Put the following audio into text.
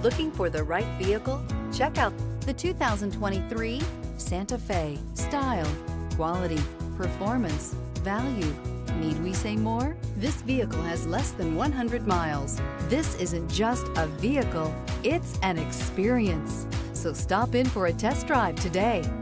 Looking for the right vehicle? Check out the 2023 Santa Fe. Style, quality, performance, value. Need we say more? This vehicle has less than 100 miles. This isn't just a vehicle, it's an experience. So stop in for a test drive today.